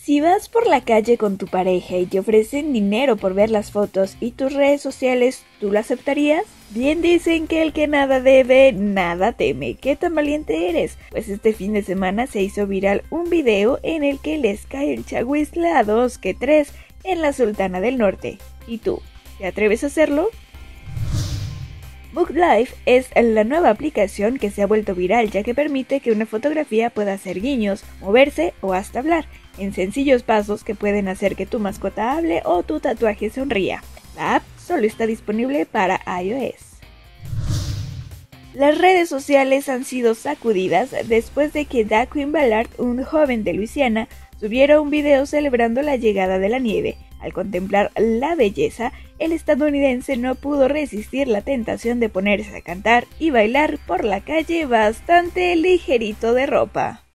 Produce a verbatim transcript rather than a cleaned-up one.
Si vas por la calle con tu pareja y te ofrecen dinero por ver las fotos y tus redes sociales, ¿tú lo aceptarías? Bien dicen que el que nada debe, nada teme. ¿Qué tan valiente eres? Pues este fin de semana se hizo viral un video en el que les cae el chagüisle a dos que tres en la Sultana del Norte. ¿Y tú? ¿Te atreves a hacerlo? Book Life es la nueva aplicación que se ha vuelto viral ya que permite que una fotografía pueda hacer guiños, moverse o hasta hablar, en sencillos pasos que pueden hacer que tu mascota hable o tu tatuaje sonría. La app solo está disponible para iOS. Las redes sociales han sido sacudidas después de que Daquin Ballard, un joven de Luisiana, subiera un video celebrando la llegada de la nieve. Al contemplar la belleza, el estadounidense no pudo resistir la tentación de ponerse a cantar y bailar por la calle bastante ligerito de ropa.